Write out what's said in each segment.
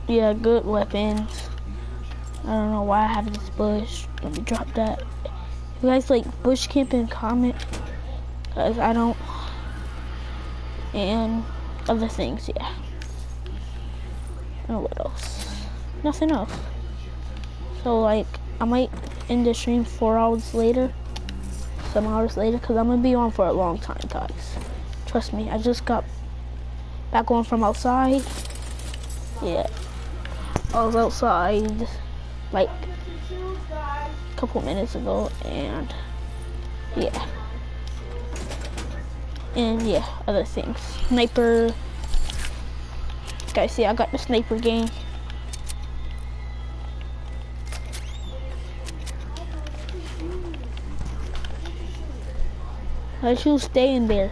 Yeah, good weapons. I don't know why I have this bush. Let me drop that. You guys like bush camping, comment. Cause I don't. And other things, yeah. And what else? Nothing else. So like, I might end the stream 4 hours later. Some hours later, cause I'm gonna be on for a long time, guys. Trust me, I just got back on from outside. Yeah. I was outside like a couple minutes ago, and yeah. And yeah, other things. Sniper. Guys, see, I got the sniper game. I should stay in there.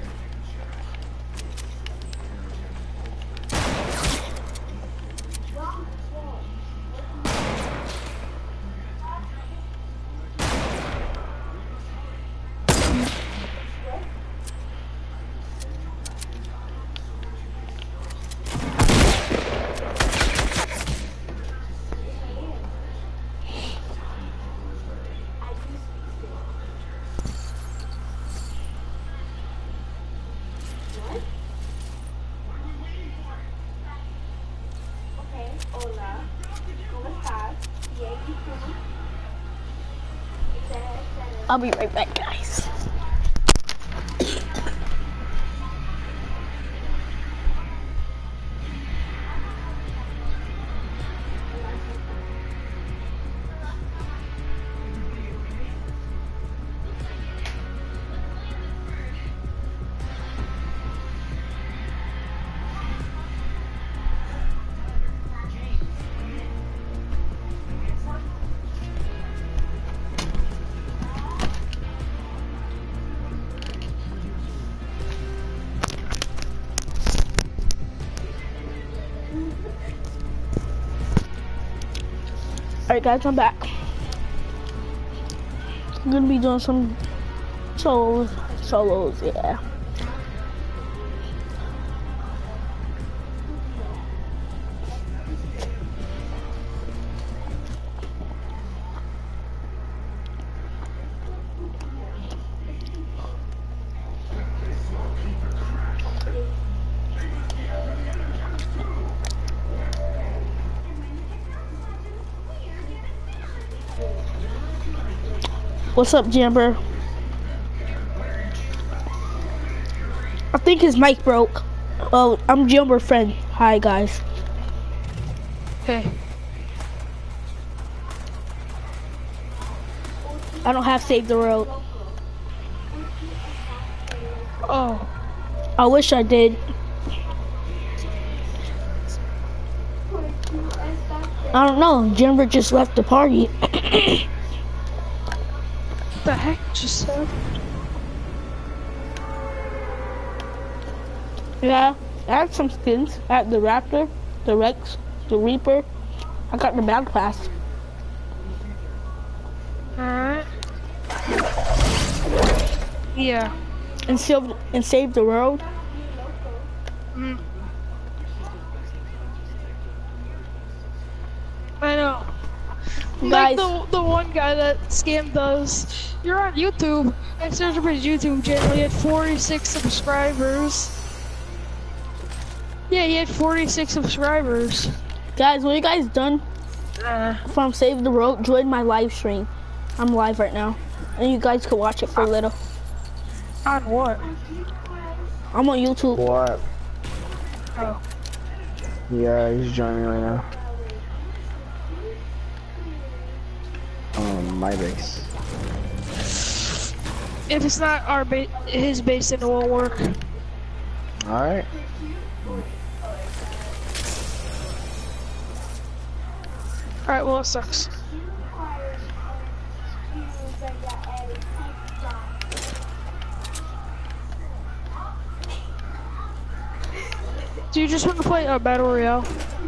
I'll be right back, guys. Alright guys, I'm back. I'm gonna be doing some solos, yeah. What's up, Jumper? I think his mic broke. Oh, I'm Jumper friend. Hi, guys. Hey. I don't have Save the World. Oh. I wish I did. I don't know. Jumper just left the party. What the heck just said? Yeah, I had some skins. I had the Raptor, the Rex, the Reaper. I got the Battle Pass. Alright. Yeah. And Save the World. Mm. I know. Guys, Like the one guy that scammed us. You're on YouTube. I searched up his YouTube channel. He had 46 subscribers. Yeah, he had 46 subscribers. guys, when you guys done from Save the World, join my live stream. I'm live right now, and you guys can watch it for a little. On what? I'm on YouTube. What? Oh. Yeah, he's joining right now. My base. If it's not our his base, then it won't work. Alright. Alright, well, it sucks. Do you just want to play a Battle Royale?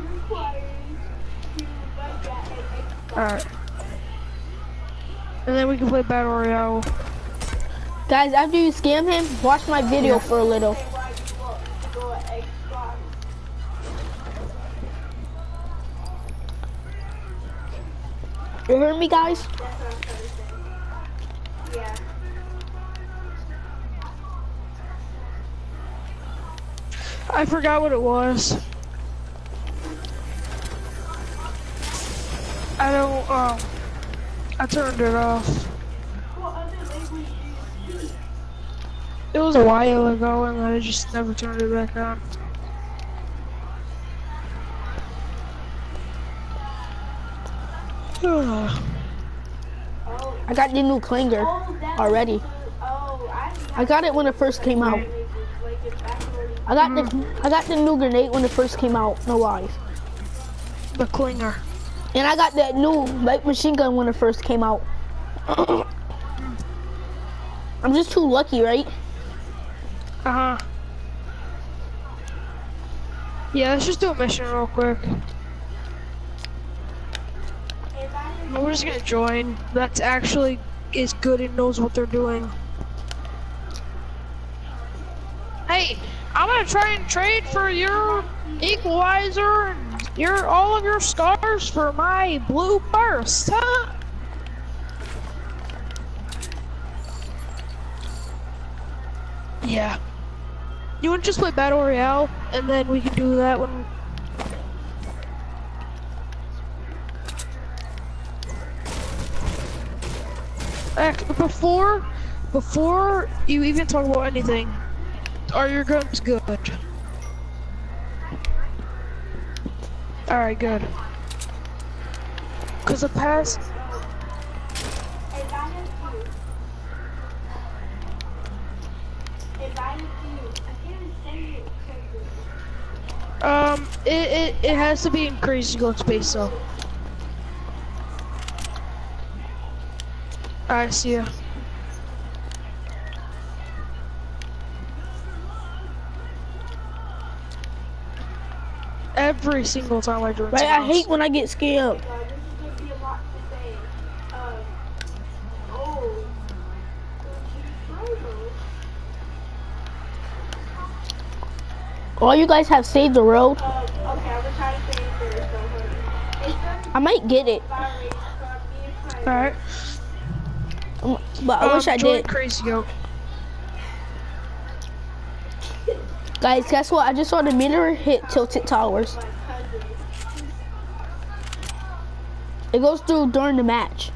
Alright. And then we can play Battle Royale. Guys, after you scam him, watch my video for a little. You heard me, guys? That's what I'm trying to say. Yeah. I forgot what it was. I don't, I turned it off. What other language do you speak? It was a while ago and I just never turned it back on. I got the new Klinger already. I got it when it first came out. I got the new grenade when it first came out. No lies. The Klinger. And I got that new light machine gun when it first came out. I'm just too lucky, right? Uh-huh. Yeah, let's just do a mission real quick. We're just gonna join. That's actually is good and knows what they're doing. Hey, I'm gonna try and trade for your equalizer and all of your scars for my blue burst, huh? Yeah. You wanna just play Battle Royale and then we can do that when before you even talk about anything, are your guns good? Alright, good. Cause the past it has to be in Crazy Goat Space though. I see ya. Every single time I join. Right, I hate when I get scammed. All you guys have saved the road. Okay, I'm gonna try to say it first. Don't hurt. I might get it, Alright. but I wish I join did. Crazy Goat. Guys, guess what? I just saw the meteor hit Tilted Towers. It goes through during the match.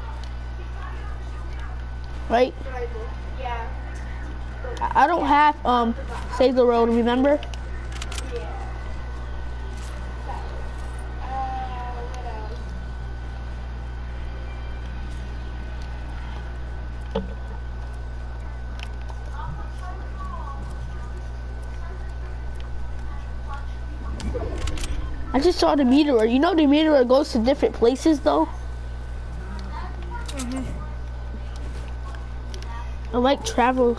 Right? Yeah. I don't have Save the Road, remember? What else? I just saw the meteor. You know the meteor goes to different places though? I like travel.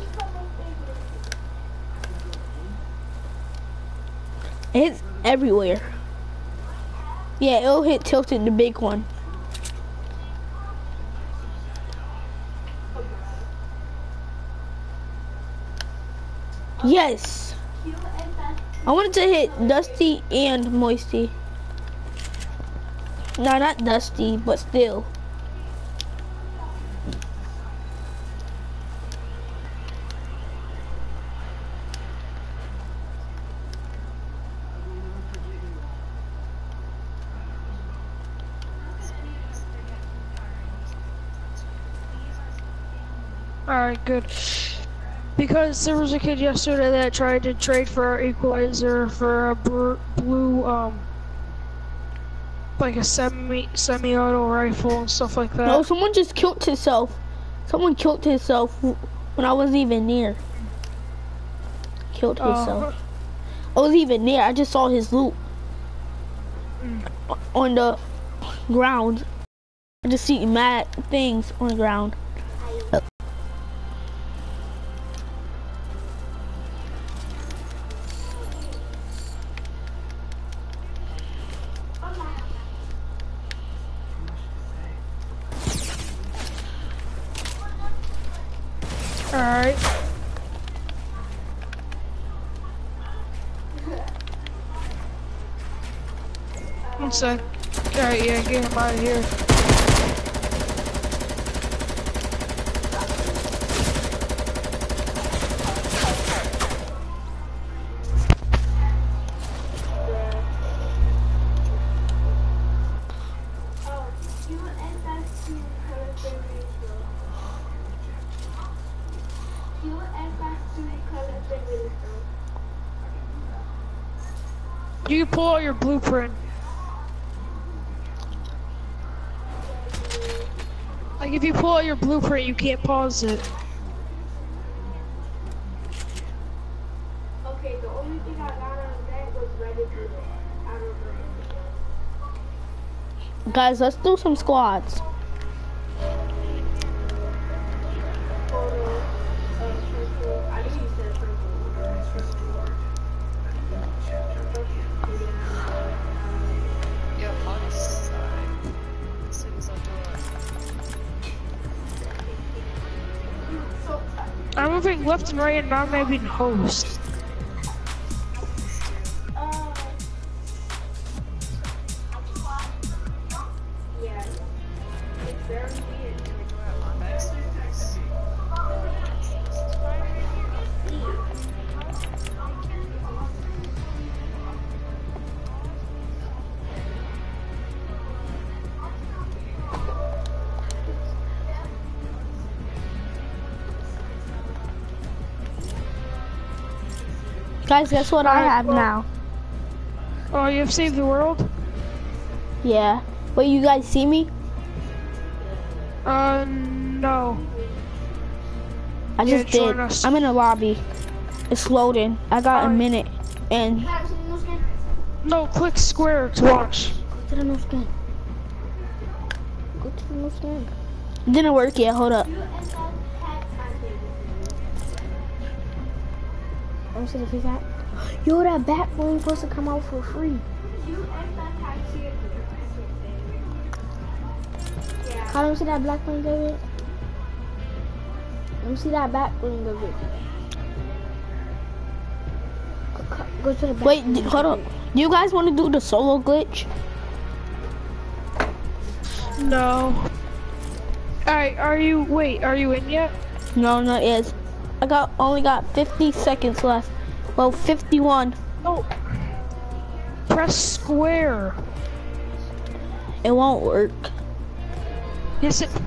It's everywhere. Yeah, it'll hit Tilted, the big one. Yes. I wanted to hit Dusty and Moisty. No, not Dusty, but still. Alright, good. Because there was a kid yesterday that tried to trade for our equalizer for a blue, like a semi-auto rifle and stuff like that. No, someone just killed himself. Someone killed himself when I wasn't even near. Killed himself. I wasn't even near. I just saw his loot on the ground. I just see mad things on the ground. Alright. One sec. Alright, yeah, get him out of here. You pull out your blueprint. Like if you pull out your blueprint, you can't pause it. Okay, the only thing I got out of that was Reddit. I don't know. Guys, let's do some squads. I knew you said Yeah, I'll just as soon as I do it. I'm moving left and right and I'm not even host. yeah. It's very weird. Guys, guess what I have now? Oh, you have saved the world? Yeah. Wait, you guys see me? No. I Yeah, just did. join us. I'm in a lobby. It's loading. I got a minute. And No, click square to watch. go to the new skin. Go to the new skin. Didn't work yet. Hold up. Let me see the feedback. Yo, that bat phone supposed to come out for free. How do you see that black bling of it? Let me see that back bling of it. Go to the back. Wait, hold up. Do you guys want to do the solo glitch? No. Alright, are you in yet? No, not yet. I only got 50 seconds left. Well, 51. Oh. Press square. It won't work. Yes, it.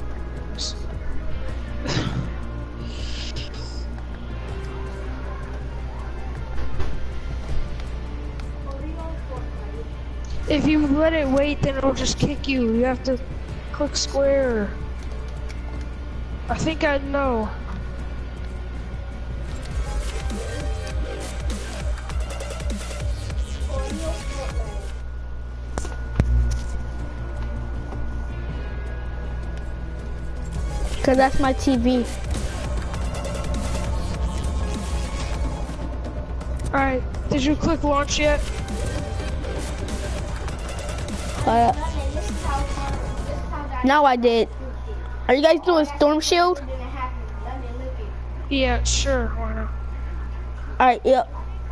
If you let it wait, then it'll just kick you. You have to click square. I think I know. Cause that's my TV. Alright, did you click launch yet? Now I did. Are you guys doing Storm Shield? Yeah, sure, why not? Alright, yep.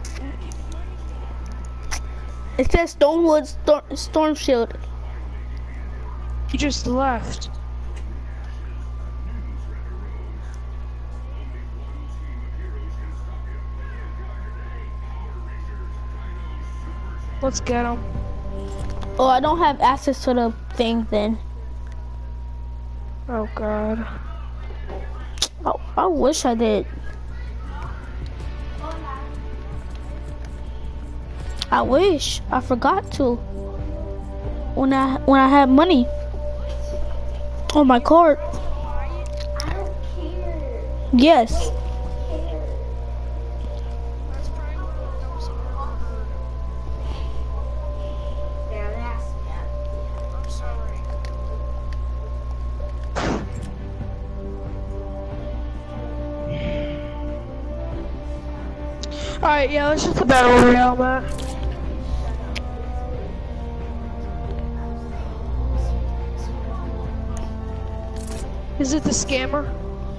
It says Stonewood Storm Shield. You just left. Let's get him. Oh, I don't have access to the thing then. Oh god. Oh, I wish I did. I wish. I forgot to. When I had money on my card. I don't care. Yes. I'm sorry. Alright, yeah, let's just put that over now, Matt. Is it the scammer?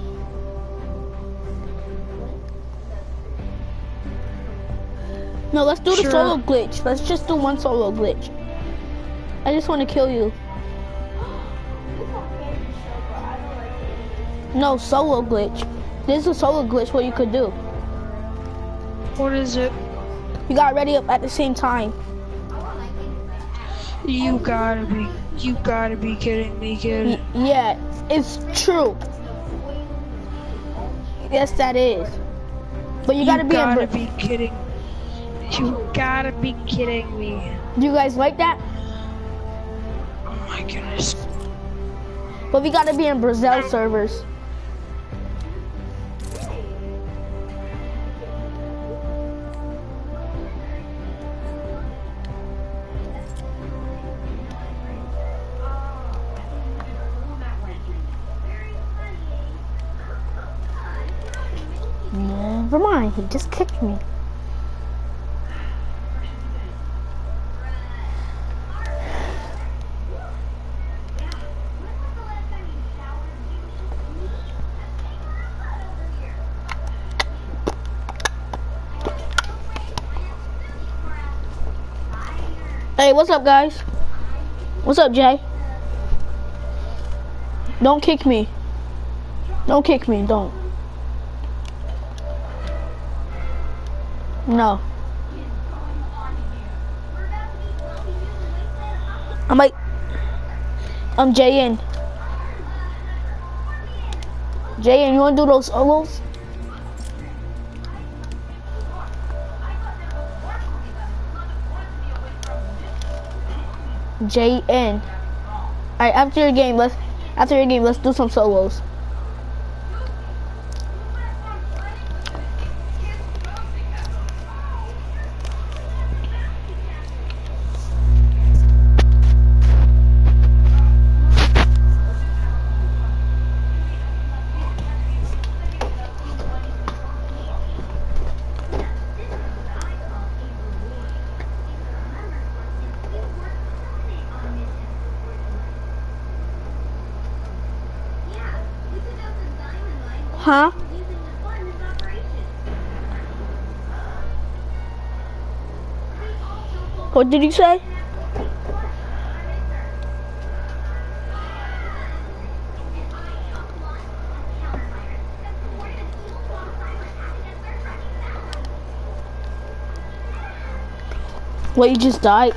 No, let's do the Sure. solo glitch. Let's just do one solo glitch. I just want to kill you. No, solo glitch. This is a solo glitch what you could do. What is it? You got ready up at the same time. You gotta be kidding me, kid. Yeah, it's true. Yes, that is. But you gotta be gotta be kidding. You gotta be kidding me. Do you guys like that? Oh my goodness. But we gotta be in Brazil servers. Never mind, he just kicked me. Hey, what's up, guys? What's up, Jay? Don't kick me. Don't kick me, don't. No. I'm Jayin. Jayin, you wanna do those solos? JN. Alright, after your game, let's do some solos. Huh? What did you say? What, you just died?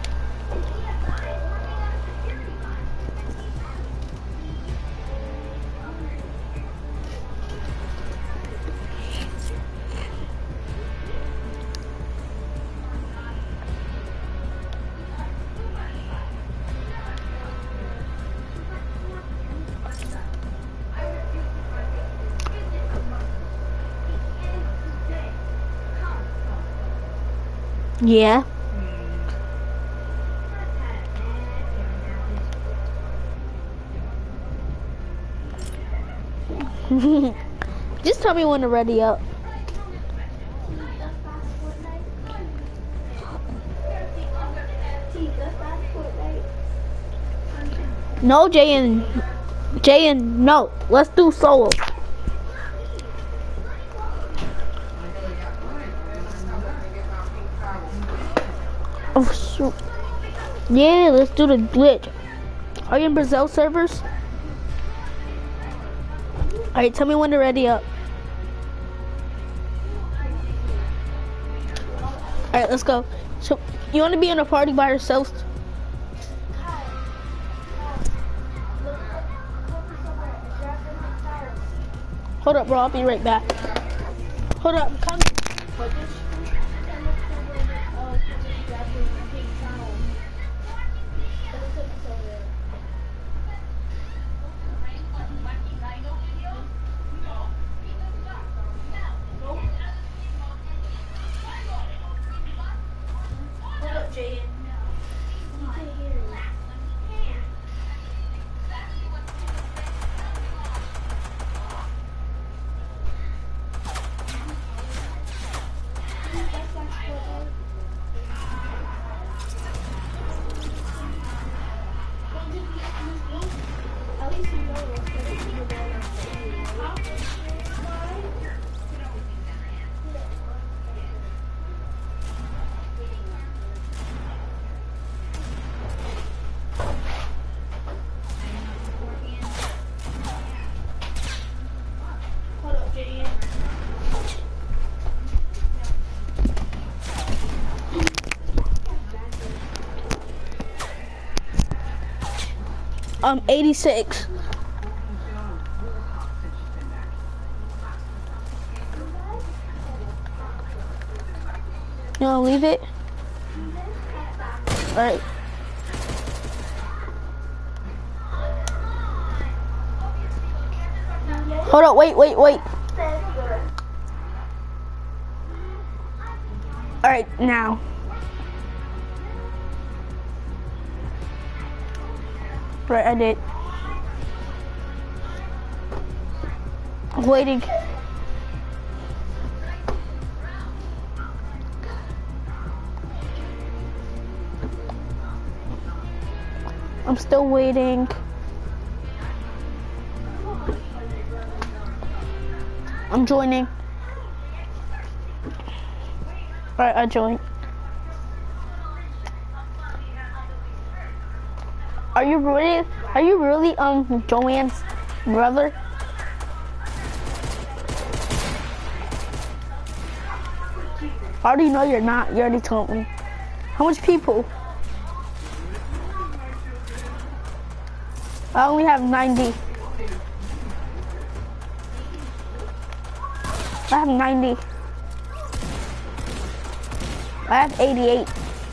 Yeah. Just tell me when to ready up. No, Jayan, no. Let's do solo. Oh, shoot. Yeah, let's do the glitch. Are you in Brazil servers? Alright, tell me when to ready up. Alright, let's go. So, you want to be in a party by yourself? Hold up, bro. I'll be right back. Hold up, I'm coming. I'm 86. No, leave it? Alright. Hold up, wait. Alright, now. Right, I did. I'm waiting. I'm still waiting. I'm joining. Alright, I joined. Are you really Joanne's brother? I already know you're not. You already told me. How much people? I only have 90. I have 90. I have 88.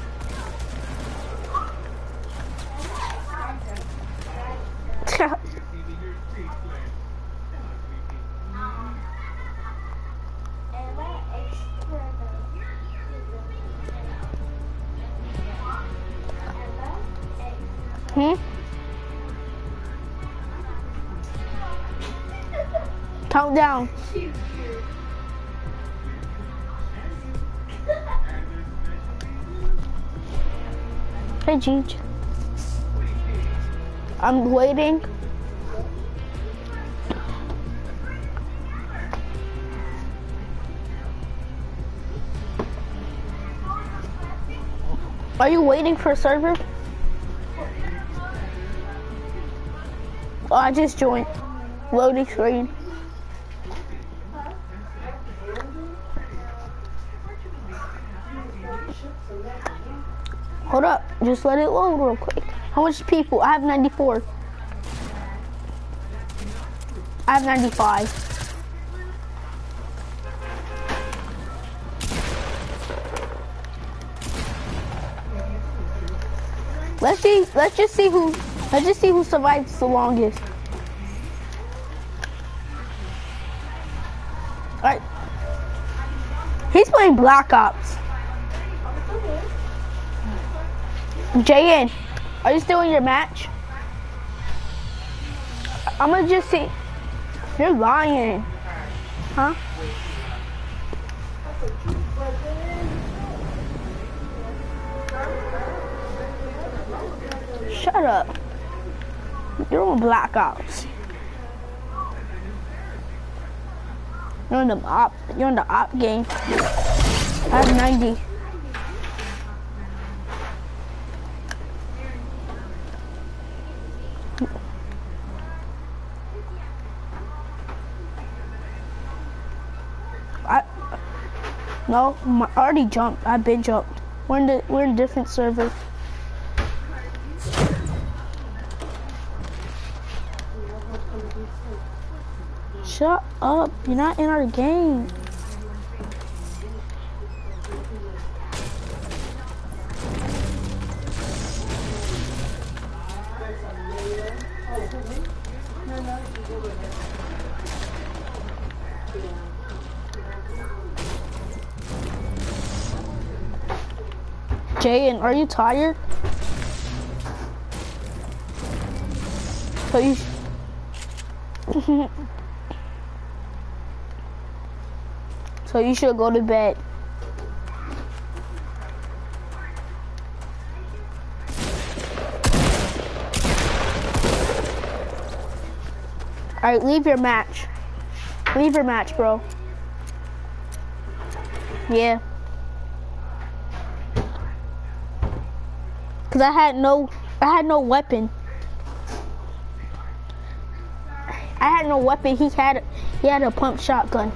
Count down. Hey, Gigi. I'm waiting. Are you waiting for a server? Oh, I just joined. Loading screen. Hold up, just let it load real quick. How much people? I have 94. I have 95. Let's just see who survives the longest. Alright. He's playing Black Ops. Jayen, are you still in your match? I'm gonna just see. You're lying. Huh? Shut up. You're on Black Ops. You're in the op game. I have 90. No, I already jumped. I've been jumped. We're in different server. Shut up! You're not in our game. Jayen, are you tired? So you so you should go to bed. Alright, leave your match. Leave your match, bro. Yeah. Cause I had no weapon. I had no weapon. He had a pump shotgun.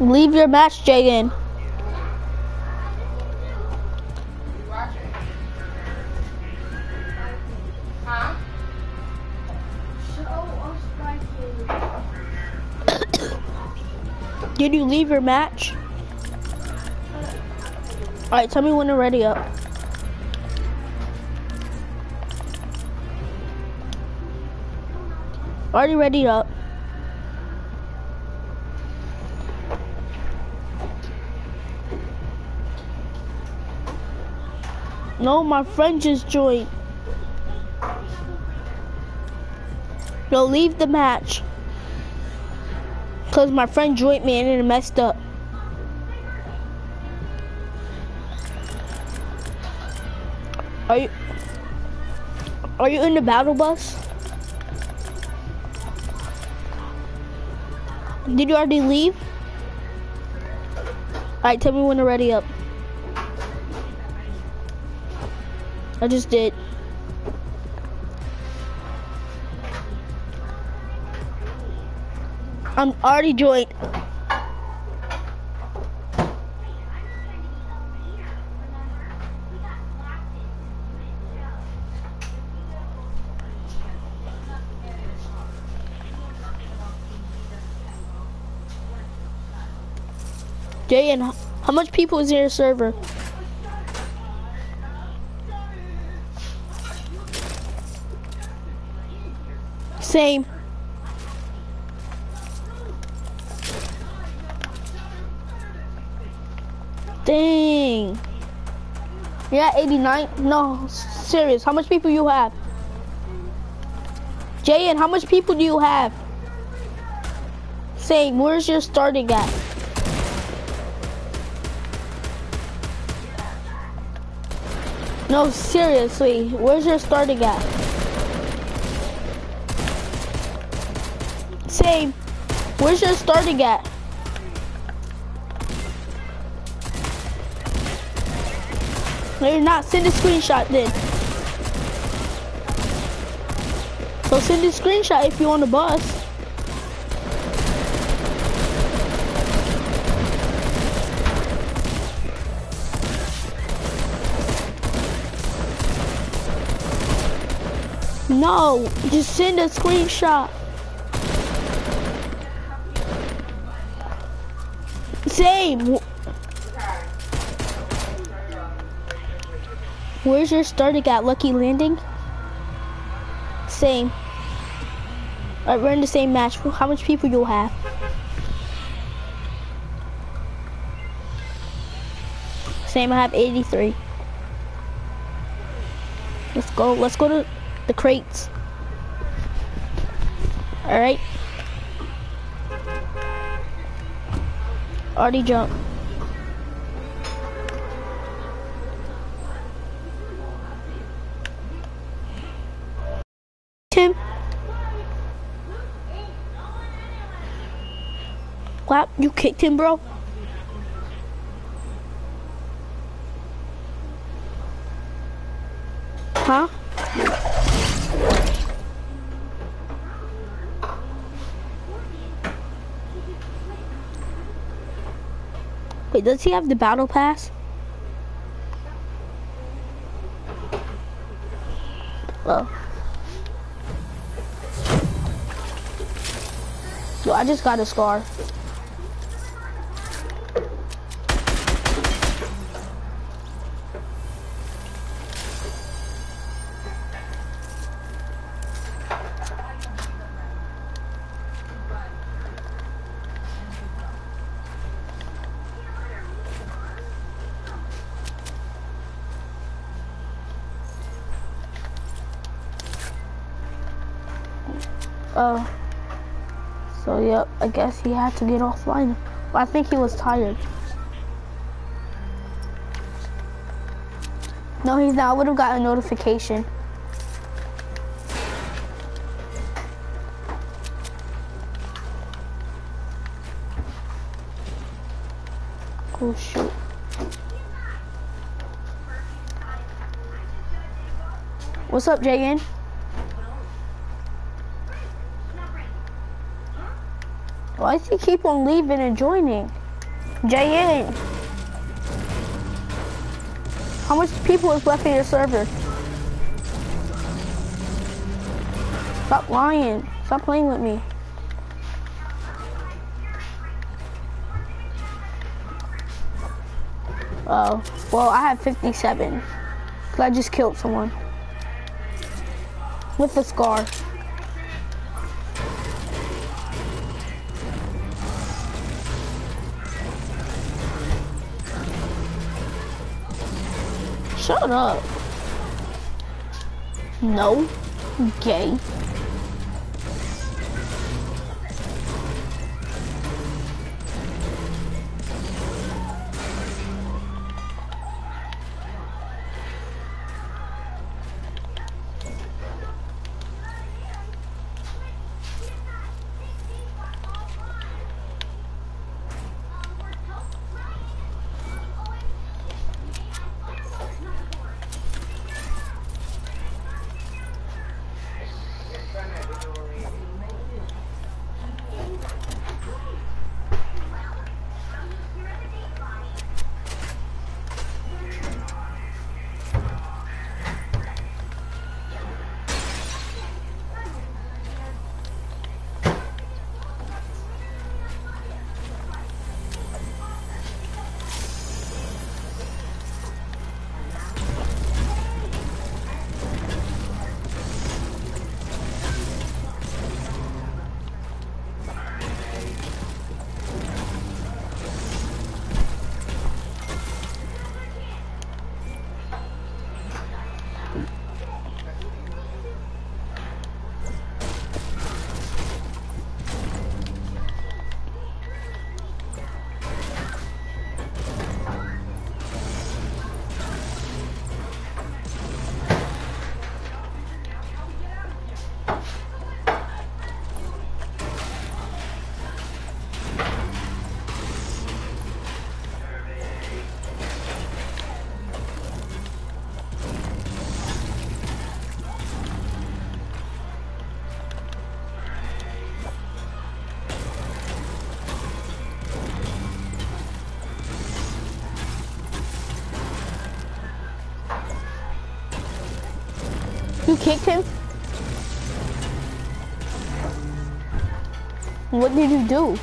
Leave your match, Jaden. Did you leave your match? Alright, tell me when to ready up. Already ready up. No, my friend just joined. No, leave the match. Cause my friend joined me and it messed up. Are you in the battle bus? Did you already leave? Alright, tell me when to ready up. I just did. I'm already joined. Jaden, how much people is in your server? Same. Dang. You're at 89? No, serious. How much people you have? Jaden, how much people do you have? Same. Where's your starting at? No, seriously. Where's your starting at? Same. Where's your starting at? No, you're not. Send a screenshot then. So send a screenshot if you're on the bus. No, just send a screenshot. Same. Where's your starting at? Lucky Landing? Same. Alright, we're in the same match. How much people you'll have? Same, I have 83. Let's go to the crates. Alright. Already jumped. Tim. Wow, you kicked him, bro? Huh? Wait, does he have the battle pass? Oh. Yo, I just got a scar. So yep, I guess he had to get offline. Well, I think he was tired. No, he's not. I would have got a notification. Oh shoot. What's up, Jaden? Why does he keep on leaving and joining? JN, how much people is left in your server? Stop lying. Stop playing with me. Oh, well, I have 57. Cause I just killed someone. With a scar. Shut up. No. Gay. You kicked him? What did you do?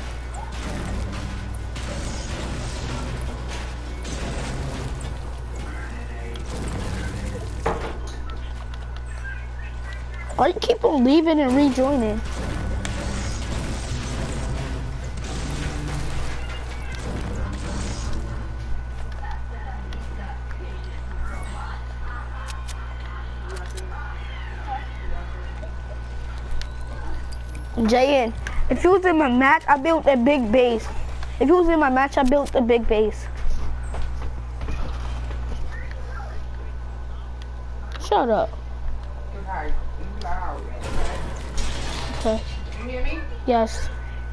Why do you keep on leaving and rejoining? JN, if you was in my match, I built a big base. If you was in my match, I built a big base. Shut up. Okay. You hear me? Yes.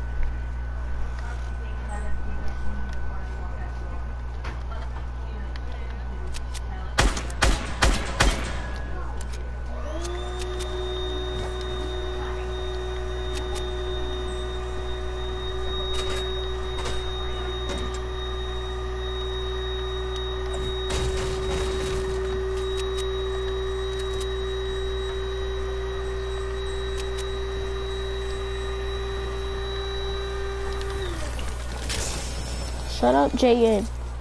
Shut up, JN.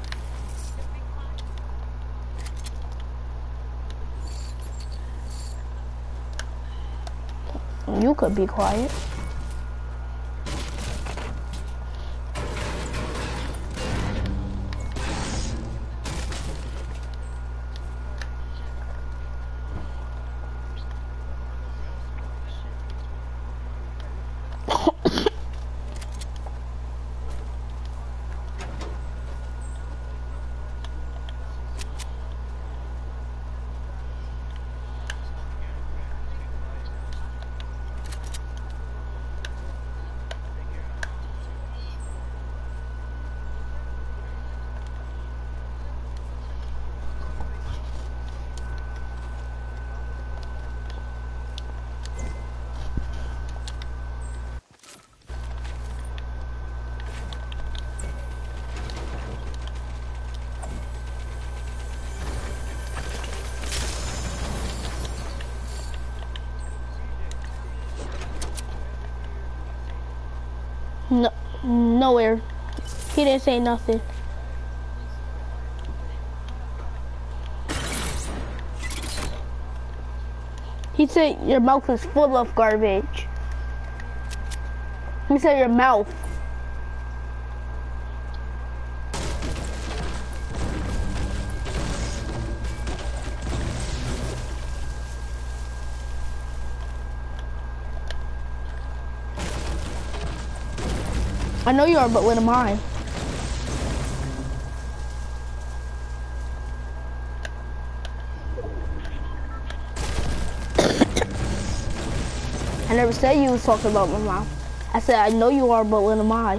You could be quiet. No, nowhere. He didn't say nothing. He said your mouth is full of garbage. He said your mouth. I know you are, but what am I? I never said you was talking about my mouth. I said, I know you are, but what am I?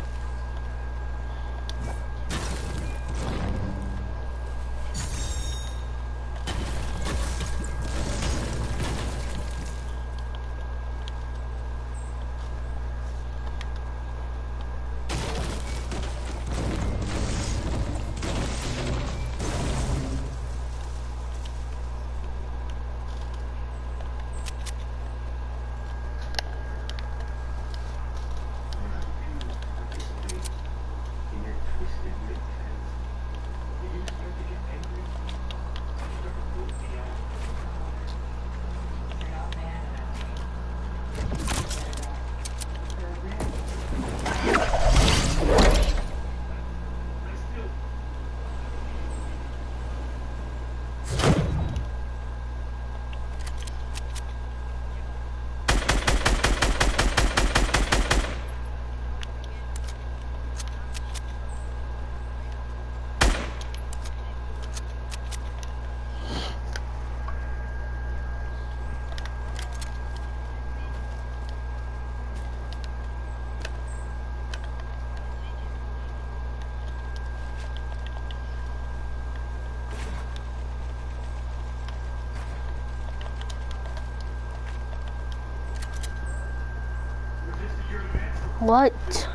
What?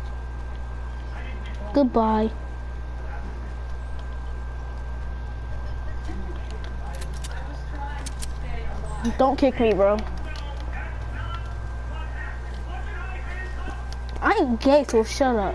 Goodbye. Don't kick me, bro. I ain't gay, so shut up.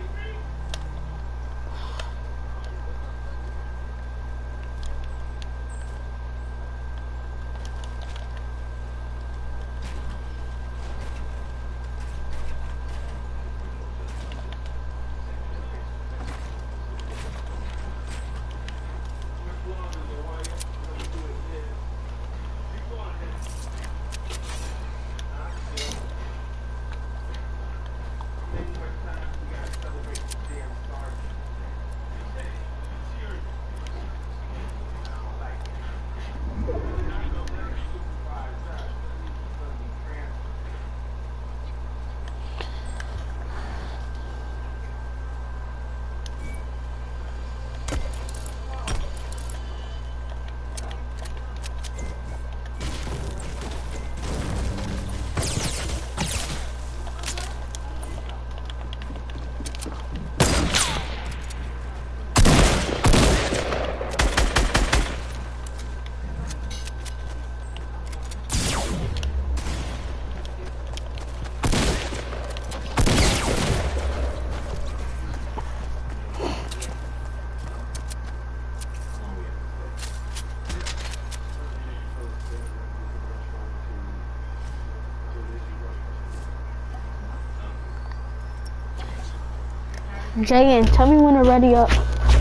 Jaden, tell me when to ready up.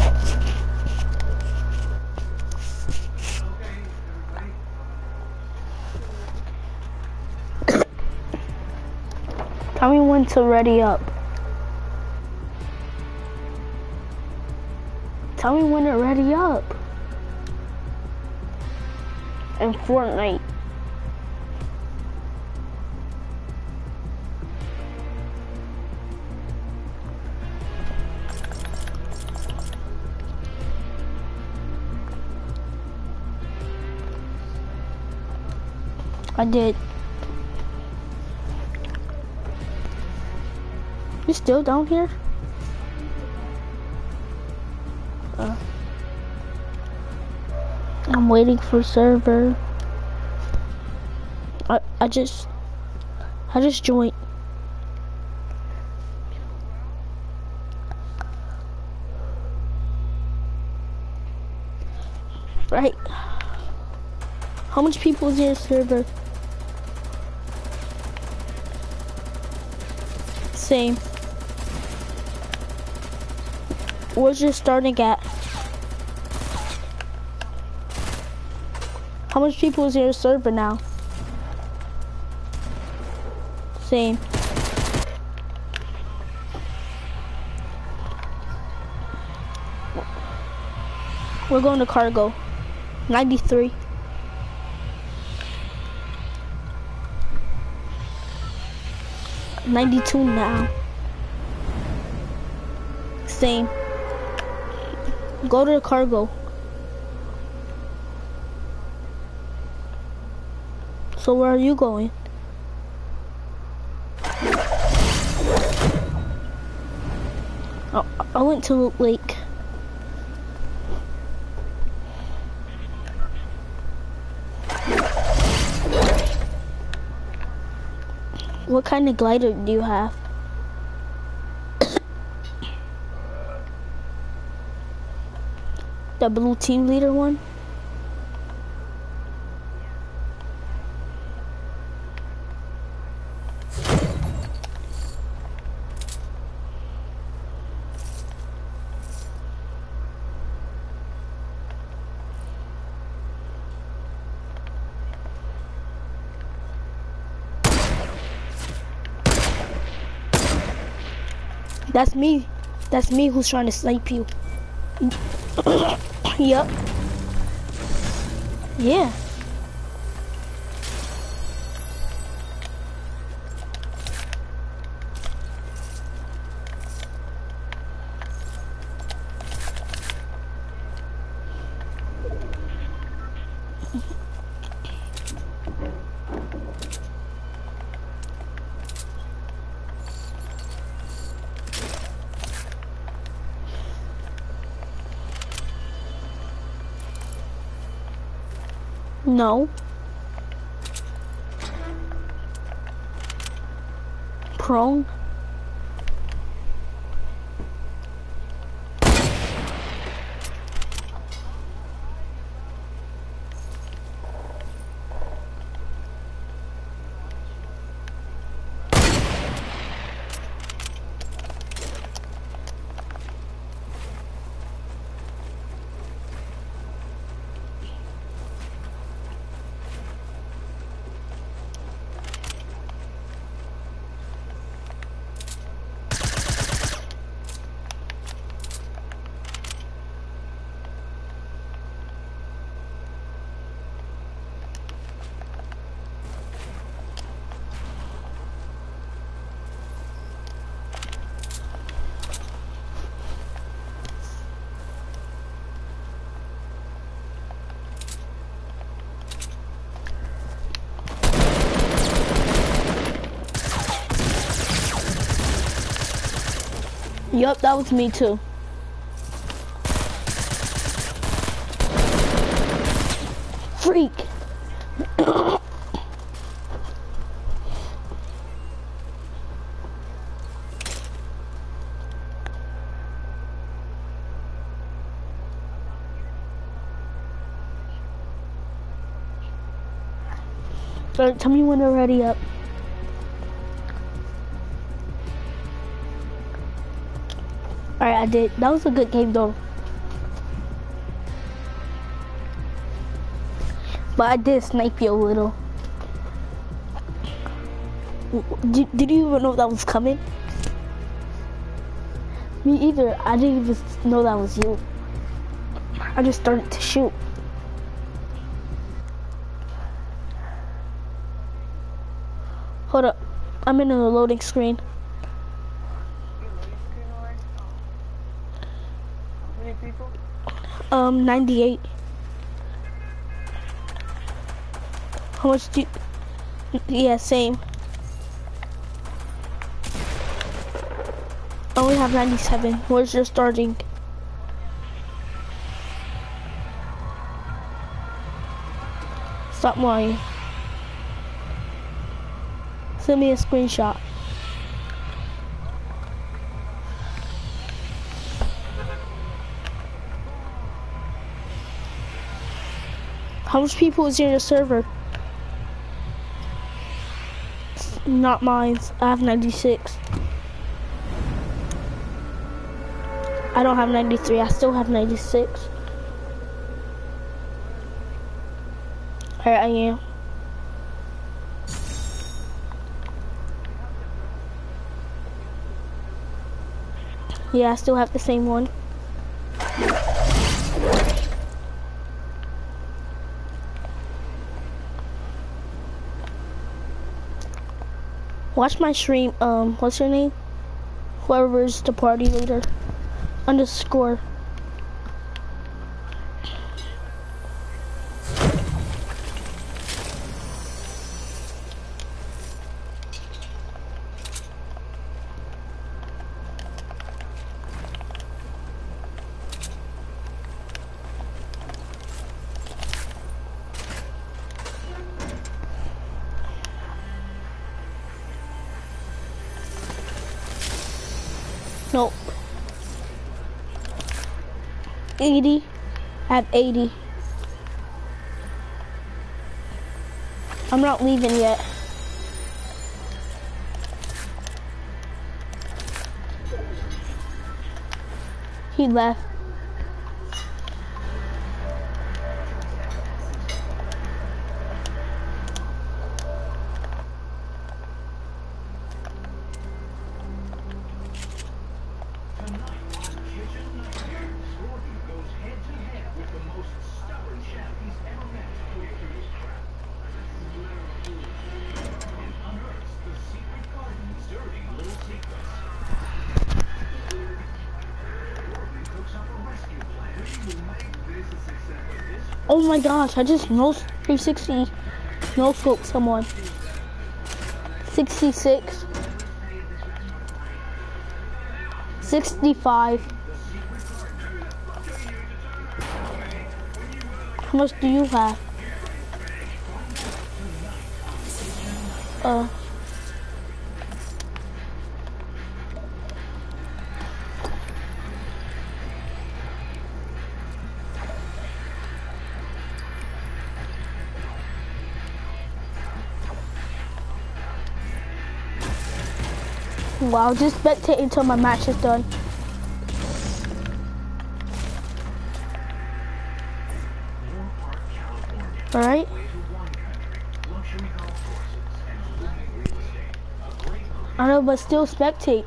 Tell me when to ready up. Tell me when to ready up. In Fortnite. I did. You still down here? I'm waiting for server. I just joined. Right. How much people is in your server? Same. Where's your starting at? How much people is in your server now? Same. We're going to cargo. 93. $92 now. Same. Go to the cargo. So where are you going? Oh, I went to the lake. What kind of glider do you have? The blue team leader one? That's me. That's me who's trying to snipe you. Yep. Yeah. No. Prone. Yup, that was me too. Freak. So tell me when they're ready up. Alright, I did. That was a good game though. But I did snipe you a little. Did you even know that was coming? Me either. I didn't even know that was you. I just started to shoot. Hold up. I'm in a loading screen. 98. How much do you... Yeah, same. I only have 97. Where's your starting? Stop lying. Send me a screenshot. How much people is in your server? Not mine. I have 96. I don't have 93. I still have 96. Alright, I am. Yeah, I still have the same one. Watch my stream, what's your name? Whoever's the party leader. _ Nope. 80. I have 80. I'm not leaving yet. He left. Oh my gosh, I just 360 no scope someone. 66. 65. How much do you have? Wow, just spectate until my match is done. Alright. I know, but still spectate.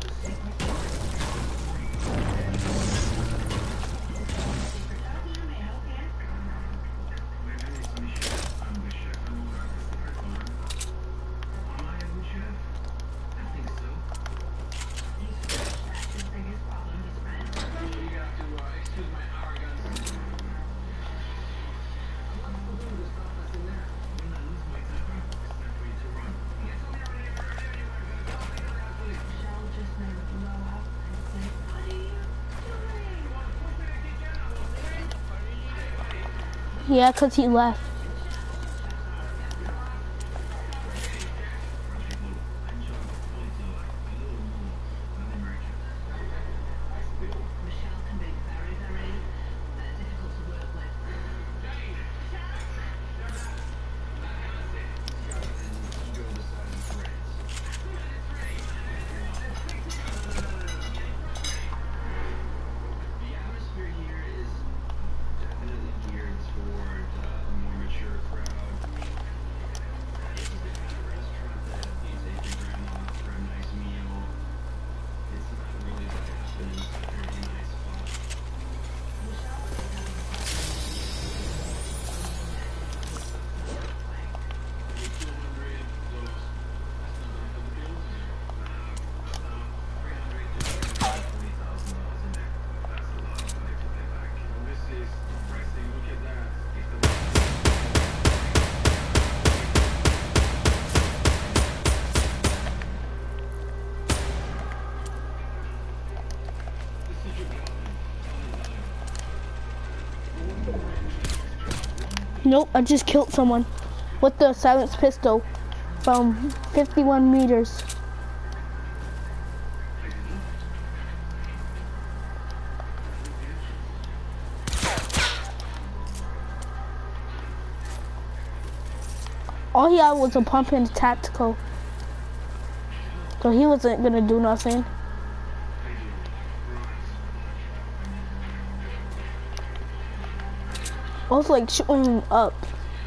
Yeah, 'cause he left. Nope, I just killed someone with the silenced pistol from 51 meters. All he had was a pump and tactical. So he wasn't gonna do nothing. I was like shooting him up.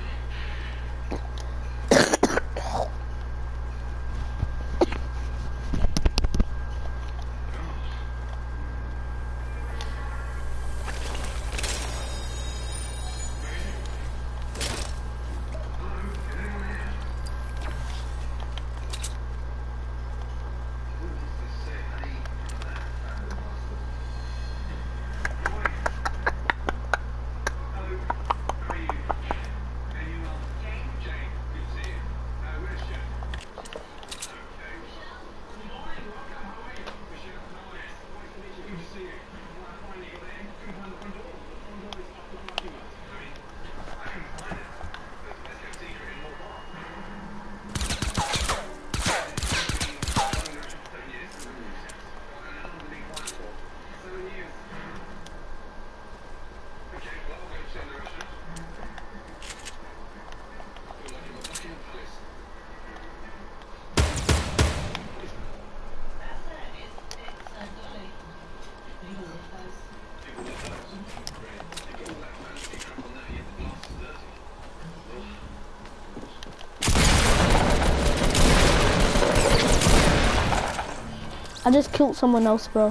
I just killed someone else, bro.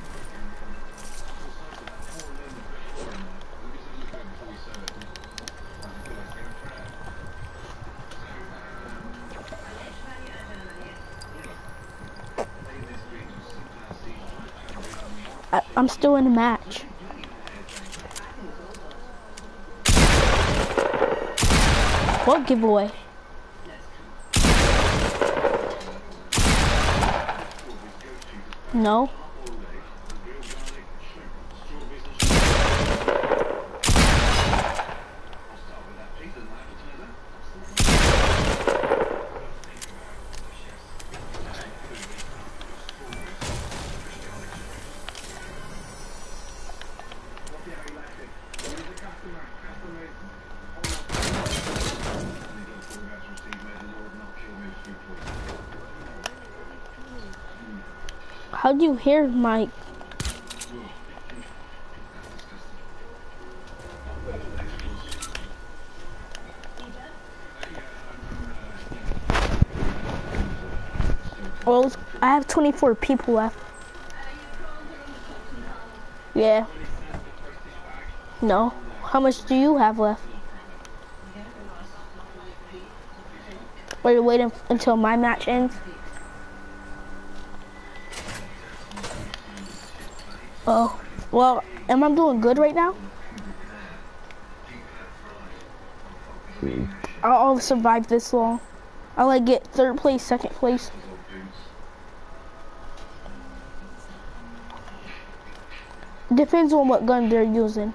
I'm still in the match. What giveaway? No. How do you hear my... Well, I have 24 people left. Yeah. No. How much do you have left? Are you waiting until my match ends? Oh, well, am I doing good right now? I'll survive this long. I'll like get 3rd place, 2nd place. Depends on what gun they're using.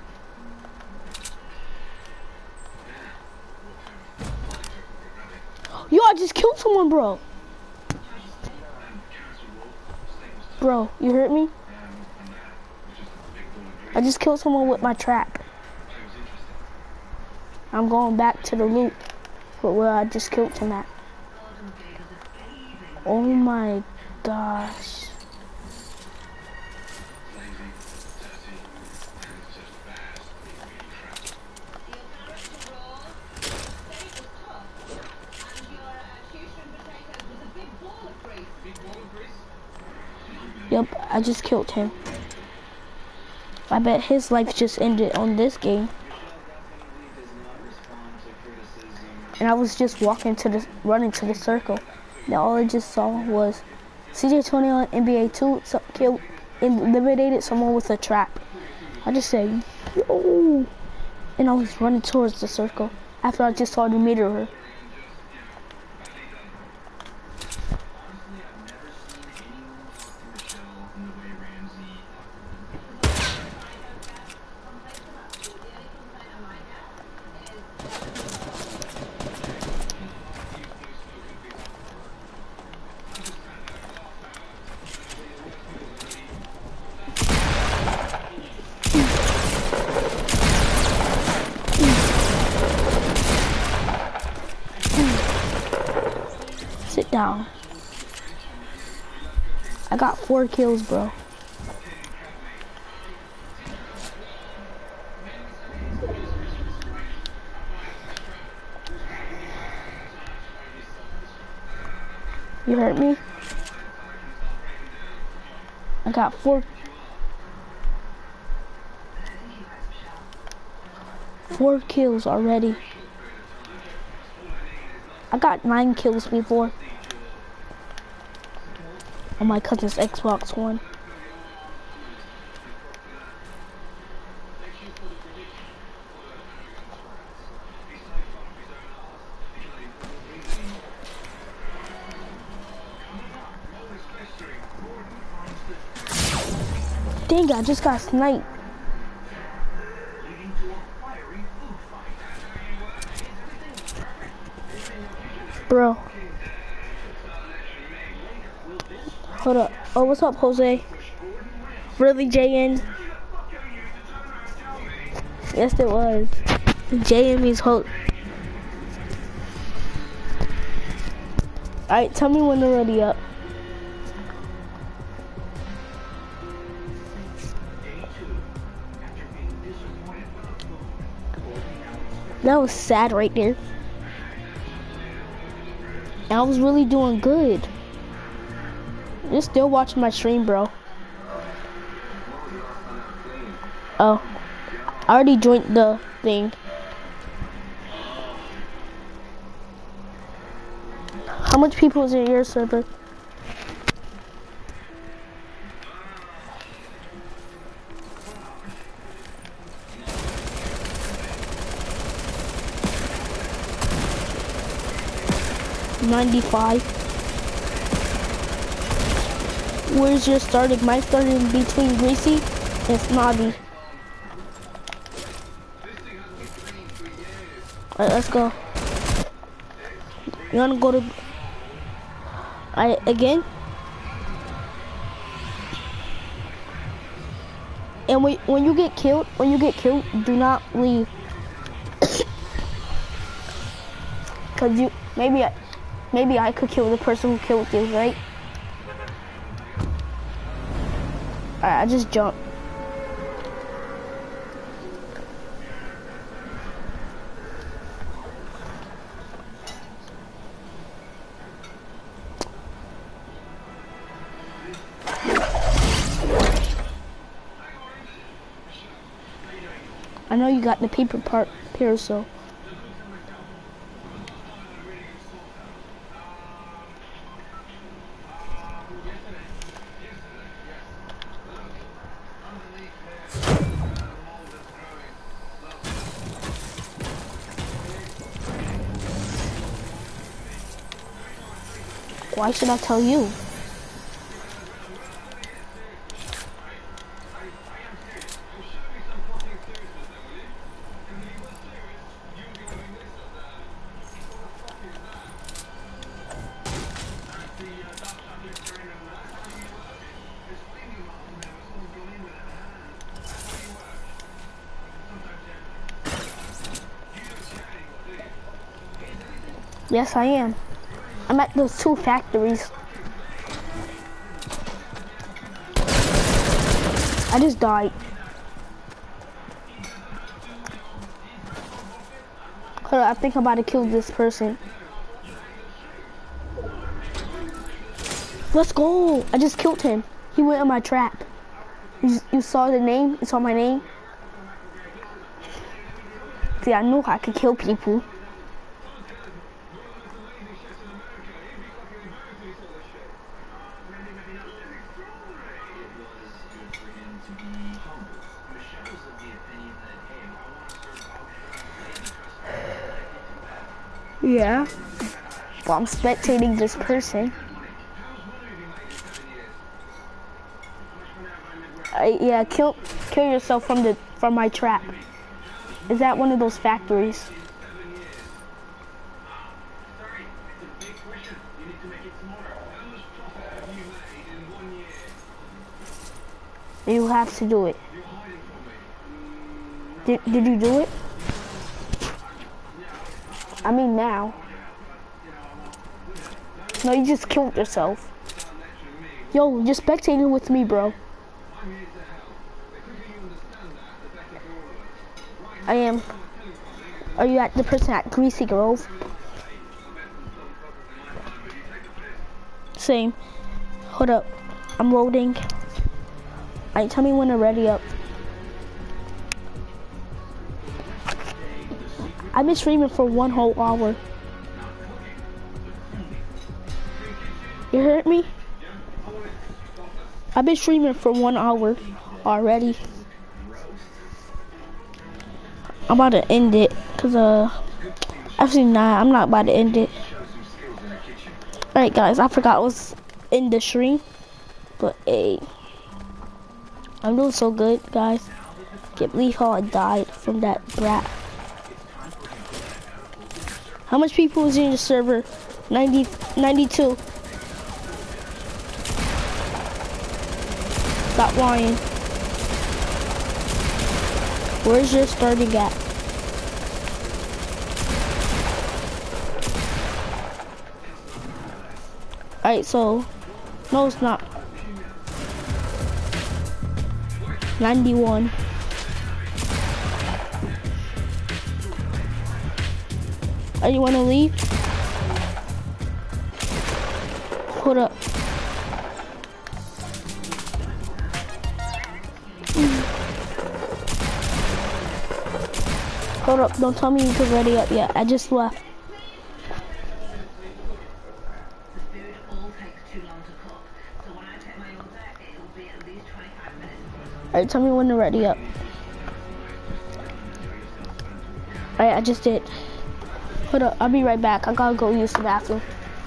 Yo, I just killed someone, bro. Bro, you hurt me? I just killed someone with my trap. I'm going back to the loot where I just killed him at. Oh my gosh. Yep, I just killed him. I bet his life just ended on this game. And I was just running to the circle. Now all I just saw was CJ20 on NBA 2 eliminated someone with a trap. I just said, yo! And I was running towards the circle after I just saw the meteor. Sit down. I got 4 kills, bro. You heard me? I got 4 kills already. I got 9 kills before on my cousin's Xbox One. Dang, I just got sniped. Bro. Hold up. Oh, what's up, Jose? Really, JN? Yes, it was. JN means Ho. Alright, tell me when they're ready up. That was sad right there. And I was really doing good. You're still watching my stream, bro. Oh. I already joined the thing. How much people is in your server? $95. Where's your starting? Mine started in between Greasy and Snobby. Alright, let's go. You wanna go to... again? And when you get killed, do not leave. Cause maybe I could kill the person who killed you, right? Alright, I just jumped. I know you got the paper part here, so. Why should I tell you? Yes, I am. I'm at those 2 factories. I just died. Hold on, I think I'm about to kill this person. Let's go! I just killed him. He went in my trap. You saw the name? You saw my name? See, I knew I could kill people. Yeah. Well, I'm spectating this person. Yeah, kill yourself from my trap. Is that one of those factories? You have to do it. Did you do it? I mean now. No, you just killed yourself. Yo, just spectating with me, bro. I am. Are you at the person at Greasy Grove? Same. Hold up. I'm loading. Alright, tell me when to ready up. I've been streaming for 1 whole hour. You heard me? I've been streaming for 1 hour already. I'm about to end it, cause actually nah, I'm not about to end it. Alright guys, I forgot I was in the stream, but hey, I'm doing so good, guys. Can't believe how I died from that brat. How much people is in the server? 92. Stop lying. Where's your starting at? Alright, so, no it's not. 91. Oh, you wanna leave? Hold up. Hold up, don't tell me you can ready up yet. I just left. Alright, tell me when to ready up. Alright, I just did. Hold up, I'll be right back. I gotta go use the bathroom.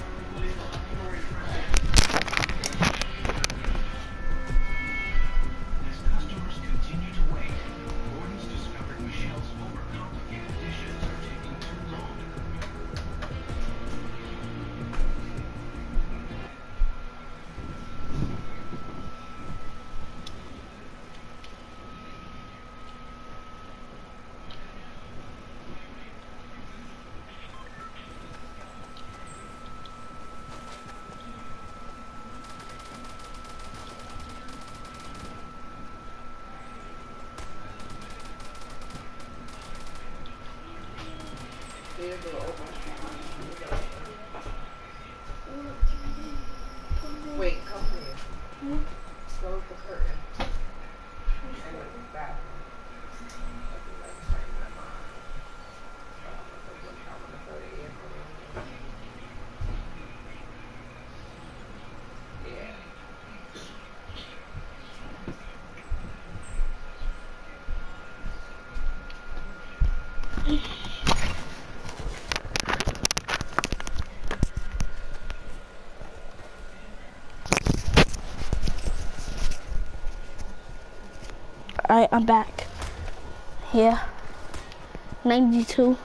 Wait, come here. Close the curtain. And go to the bathroom. Alright, I'm back. Yeah. 92.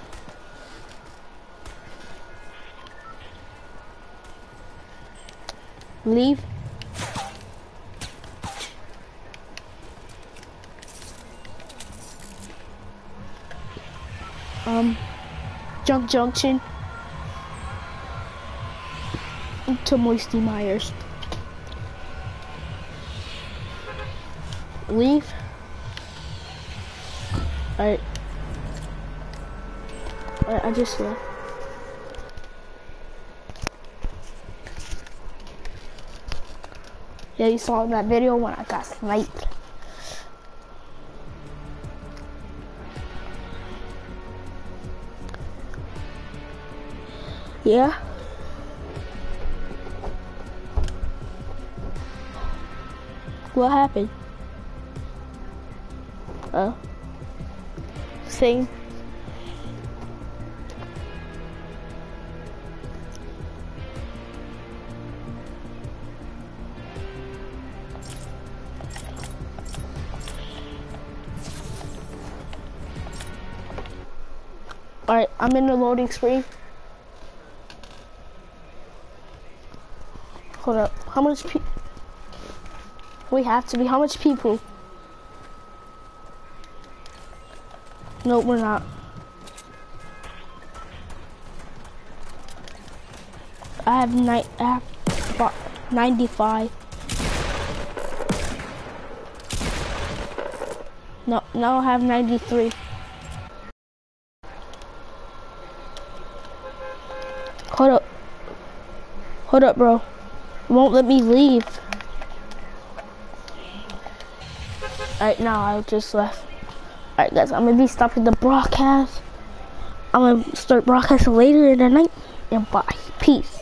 Leave. Junk Junction to Moisty Myers. Leave. Alright. Alright, I just left. Yeah, you saw in that video when I got sniped. Yeah. What happened? Same. Alright, I'm in the loading screen. Hold up. How much people? We have to be. How much people? No, we're not. I have 95. No, now I have 93. Hold up, bro. It won't let me leave. Alright, now I just left. Alright, guys, I'm gonna be stopping the broadcast. I'm gonna start broadcasting later in the night. And bye. Peace.